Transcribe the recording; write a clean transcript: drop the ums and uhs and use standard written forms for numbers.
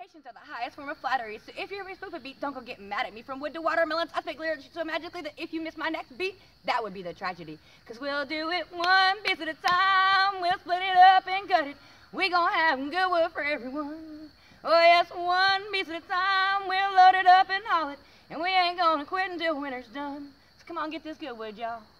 Punctuations are the highest form of flattery, so if you hear me spoof a beat, don't go get mad at me. From wood to watermelons, I speak lyrics so magically that if you miss my next beat, that would be the tragedy. Cause we'll do it one piece at a time, we'll split it up and cut it. We gon' have good wood for everyone. Oh yes, one piece at a time, we'll load it up and haul it. And we ain't gonna quit until winter's done. So come on, get this good wood, y'all.